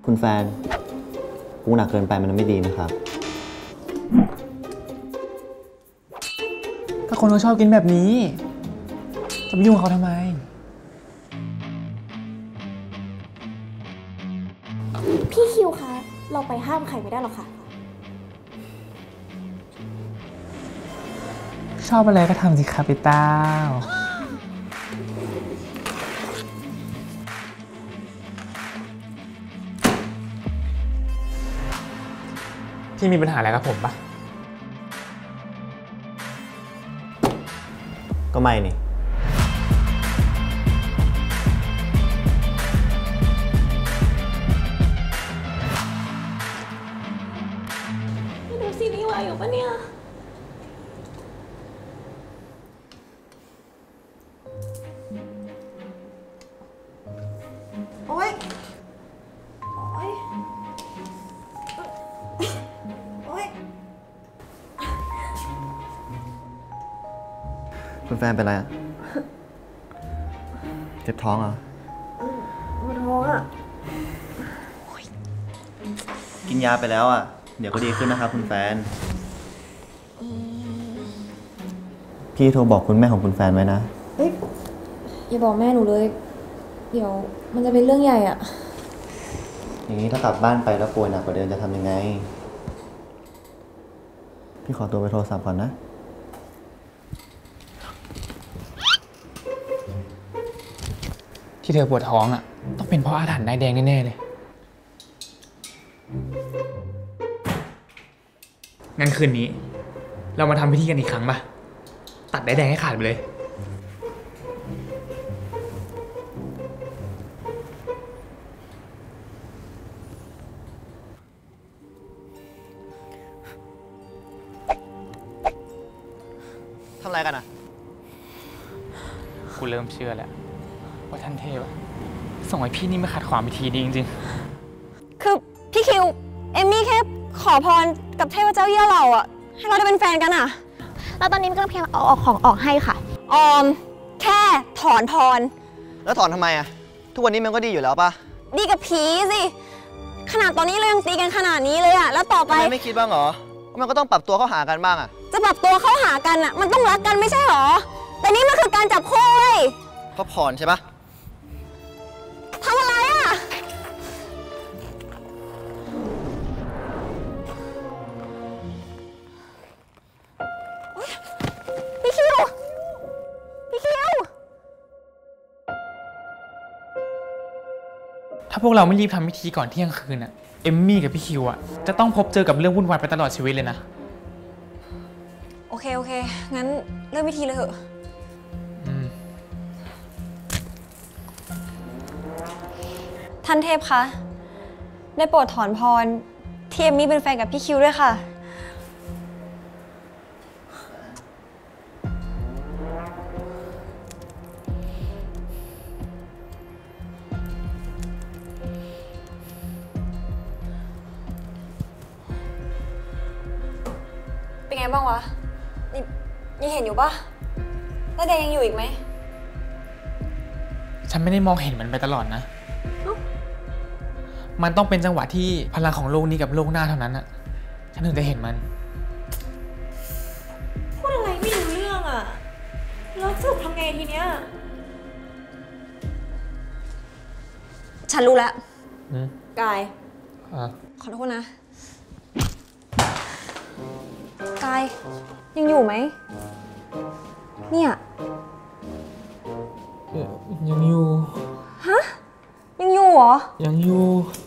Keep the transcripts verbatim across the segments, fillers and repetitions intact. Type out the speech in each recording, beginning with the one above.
คุณแฟนกุ้งหนักเกินไปมันไม่ดีนะครับถ้าคนเขาชอบกินแบบนี้จะไปยุ่งกับเขาทำไมพี่คิวคะเราไปห้ามใครไม่ได้หรอกค่ะชอบอะไรก็ทำสิครับพี่ต้าพี่มีปัญหาอะไรกับผมปะก็ไม่นี่ดูซีรีส์วายอยู่ปะเนี่ยโอ๊ยโอ๊ยโอ๊ยคุณแฟนเป็นไรอะเจ็บท้องเหรอปวดท้องอ่ะกินยาไปแล้วอ่ะเดี๋ยวก็ดีขึ้นนะครับคุณแฟนพี่โทรบอกคุณแม่ของคุณแฟนไว้นะเฮ้ยอย่าบอกแม่หนูเลยเดี๋ยวมันจะเป็นเรื่องใหญ่อ่ะอย่างนี้ถ้ากลับบ้านไปแล้วป่วยหนักกว่าเดิมจะทำยังไงพี่ขอตัวไปโทรศัพท์ก่อนนะที่เธอปวดท้องอ่ะต้องเป็นเพราะอาถรรพ์นายแดงแน่ๆเลยงั้นคืนนี้เรามาทำพิธีกันอีกครั้งป่ะตัดนายแดงให้ขาดไปเลยทำอะไรกันอ่ะกูเริ่มเชื่อแล้วว่าท่านเทพอะส่งให้พี่นี่มาขัดขวางพิธีดีจริงๆคือพี่คิวเอมมี่แค่ขอพรกับเทพเจ้าเยี่ยเราอะให้เราได้เป็นแฟนกันอะแล้วตอนนี้มันก็พยายามเอาออกของออกให้ค่ะออมแค่ถอนพรแล้วถอนทำไมอะทุกวันนี้มันก็ดีอยู่แล้วปะดีกับผีสิขนาดตอนนี้เรายังตีกันขนาดนี้เลยอะแล้วต่อไปทำไมไม่คิดบ้างเหรอว่ามันก็ต้องปรับตัวเข้าหากันบ้างอะจะปรับตัวเข้าหากันอะมันต้องรักกันไม่ใช่หรอแต่นี่มันคือการจับคู่เว้ยเขาผ่อนใช่ปะทำอะไรอะพี่คิวพี่คิวถ้าพวกเราไม่รีบทำพิธีก่อนเที่ยงคืนอะเอมมี่กับพี่คิวอะจะต้องพบเจอกับเรื่องวุ่นวายไปตลอดชีวิตเลยนะโอเคโอเคงั้นเริ่มพิธีเลยเหอะท่านเทพคะได้โปรดถอนพรที่เอมมี่เป็นแฟนกับพี่คิวด้วยค่ะเป็นไงบ้างวะนี่ยังเห็นอยู่ปะแล้วแดงยังอยู่อีกไหมฉันไม่ได้มองเห็นมันไปตลอดนะมันต้องเป็นจังหวะที่พลังของโลกนี้กับโลกหน้าเท่านั้นอะฉันถึงจะเห็นมันพูดอะไรไม่รู้เรื่องอะแล้วสรุปทำไงทีเนี้ยฉันรู้แล้วกายขอโทษนะกายยังอยู่ไหมเนี่ยยังอยู่ฮะยังอยู่เหรอยังอยู่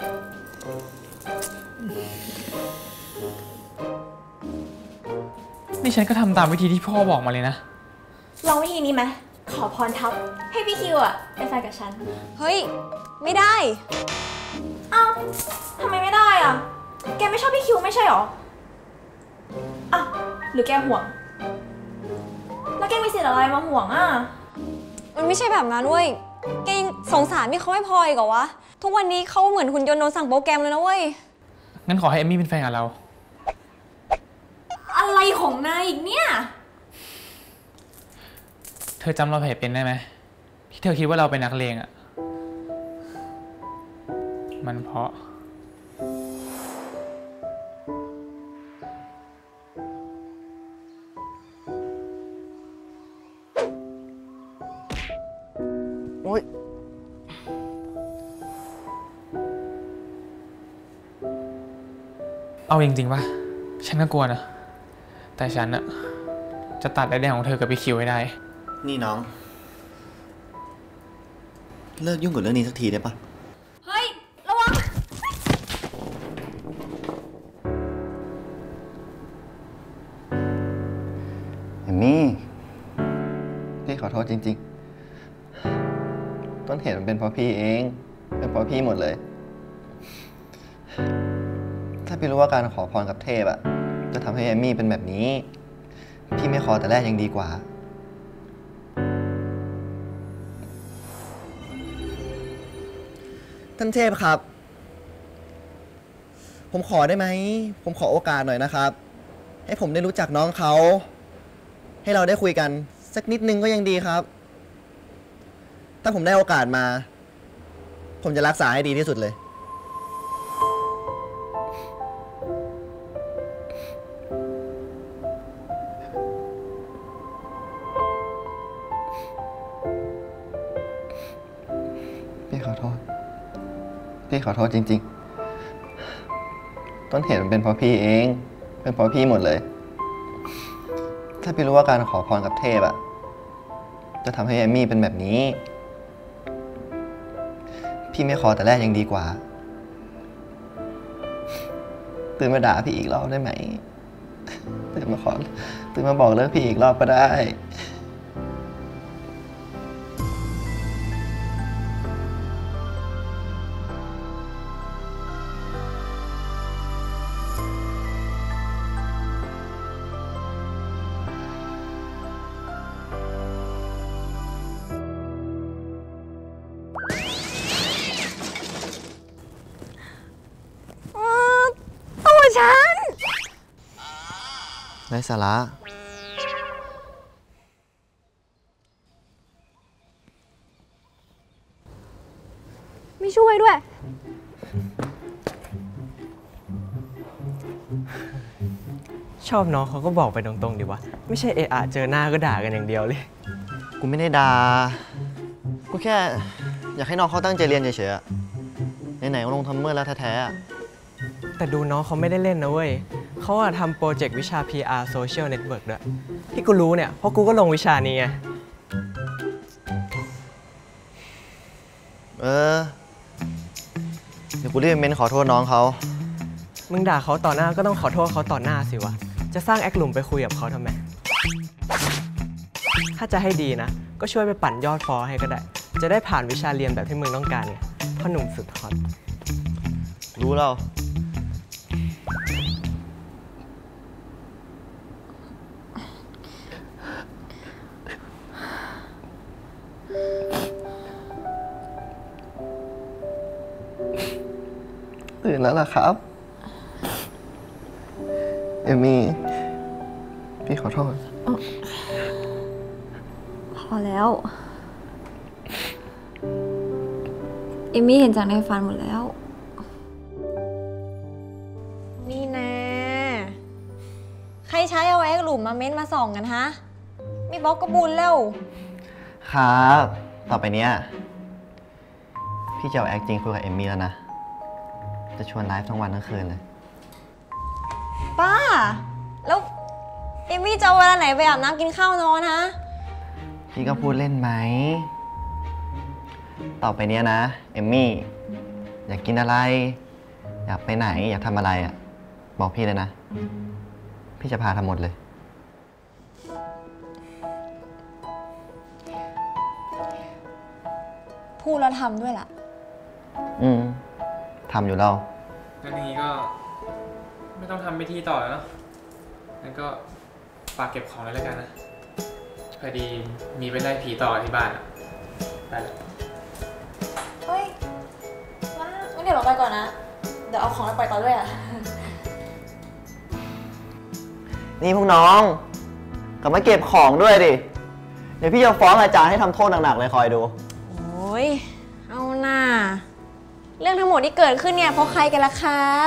นี่ฉันก็ทำตามวิธีที่พ่อบอกมาเลยนะลองวิธีนี้ไหมขอพรทับให้พี่คิวอะเป็นแฟนกับฉันเฮ้ยไม่ได้อ้าวทำไมไม่ได้อะแกไม่ชอบพี่คิวไม่ใช่หรออ้าวหรือแกห่วงแล้วแกมีสิทธิ์อะไรมาห่วงอะมันไม่ใช่แบบนั้นเว้ยแกยังสงสารพี่เขาไม่พออีกเหรอวะทุกวันนี้เขาเหมือนหุ่นยนต์โดนสั่งโปรแกรมเลยนะเว้ยงั้นขอให้เอมมี่เป็นแฟนกับเราอะไรของนายอีกเนี่ยเธอจำเราเพจเป็นได้ไหมที่เธอคิดว่าเราเป็นนักเลงอะมันเพราะเอาจริงๆป่ะฉันก็กลัวนะแต่ฉันอะจะตัดไอ้แดงของเธอกับพี่คิวให้ได้นี่น้อง เลิกยุ่งกับเรื่องนี้สักทีได้ปะเฮ้ย ระวังเอมมี่ พี่ขอโทษจริงๆ ต้นเหตุมันเป็นเพราะพี่เอง เป็นเพราะพี่หมดเลย ถ้าพี่รู้ว่าการขอพรกับเทพอะจะทำให้เอมมี่เป็นแบบนี้ พี่ไม่ขอแต่แรกยังดีกว่า ท่านเทพครับ ผมขอได้ไหม ผมขอโอกาสหน่อยนะครับ ให้ผมได้รู้จักน้องเขา ให้เราได้คุยกันสักนิดนึงก็ยังดีครับ ถ้าผมได้โอกาสมา ผมจะรักษาให้ดีที่สุดเลย พี่ขอโทษ พี่ขอโทษจริงๆ ต้นเหตุมันเป็นเพราะพี่เอง เป็นเพราะพี่หมดเลย ถ้าพี่รู้ว่าการขอพรกับเทพอะจะทำให้เอมมี่เป็นแบบนี้ พี่ไม่ขอแต่แรกยังดีกว่า ตื่นมาด่าพี่อีกรอบได้ไหม ตื่นมาขอ ตื่นมาบอกเลิกพี่อีกรอบก็ได้ตัวฉันไร้สาระไม่ช่วยด้วยชอบน้องเขาก็บอกไปตรงๆดิวะไม่ใช่เอะอะเจอหน้าก็ด่ากันอย่างเดียวเลยกูไม่ได้ด่า กูแค่อยากให้น้องเขาตั้งใจเรียนเฉยๆอะไหนๆก็ลงทำเมื่อแล้วแท้ๆอะแต่ดูน้องเขาไม่ได้เล่นนะเว้ยเขาอะทำโปรเจกต์วิชา พี อาร์ Social Network ด้วยที่กูรู้เนี่ยเพราะกูก็ลงวิชานี้ไงเออ เดี๋ยวกูรีบเมนขอโทษน้องเขามึงด่าเขาต่อหน้าก็ต้องขอโทษเขาต่อหน้าสิวะจะสร้างแอคหลุมไปคุยกับเขาทำไม ถ้าจะให้ดีนะ ก็ช่วยไปปั่นยอดฟอลให้ก็ได้ จะได้ผ่านวิชาเรียนแบบที่มึงต้องการไงพ่อหนุ่มสุดฮอตรู้แล้ว ตื่นแล้วล่ะครับ เอมี่ พี่ขอโทษพอแล้ว เอมมี่เห็นจากในฝันหมดแล้ว นี่แน่ใครใช้เอาแอคหลุมมาเม้นมาส่องกันฮะ ไม่บล็อกก็บุญแล้วครับ ต่อไปเนี้ย พี่จะเอาแอคจริงคุยกับเอมมี่แล้วนะ จะชวนไลฟ์ทั้งวันทั้งคืนเลยป้า แล้วเอมมี่จะเอาเวลาไหนไปอาบน้ำกินข้าวนอนฮะพี่ก็พูดเล่นไหม ต่อไปเนี้ยนะ เอมมี่ อยากกินอะไร อยากไปไหน อยากทำอะไรอ่ะ บอกพี่เลยนะ พี่จะพาทำหมดเลยพูดแล้วทำด้วยล่ะอืมทำอยู่แล้วงั้นอย่างนี้ก็ไม่ต้องทำพิธีต่อแล้วเนาะงั้นก็ฝากเก็บของเลยแล้วกันนะพอดีมีไปไล่ผีต่อที่บ้านอะไปแล้วเฮ้ยงั้นงั้นเดี๋ยวเราไปก่อนนะ เดี๋ยวเอาของไปปล่อยต่อด้วยอ่ะนี่พวกน้อง กลับมาเก็บของด้วยดิ เดี๋ยวพี่จะฟ้องอาจารย์ให้ทำโทษหนักๆเลยคอยดูโอ้ย เอาหน่า เรื่องทั้งหมดที่เกิดขึ้นเนี่ยเพราะใครกันล่ะคะ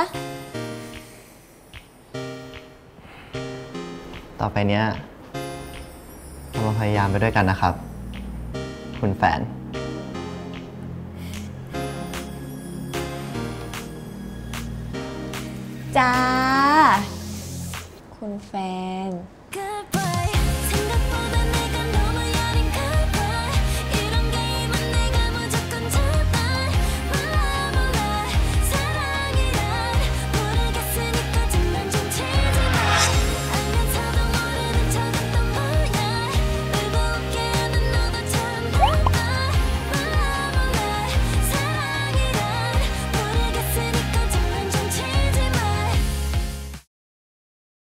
ต่อไปเนี้ยเรามาพยายามไปด้วยกันนะครับ คุณแฟนจ้าคุณแฟน Goodbye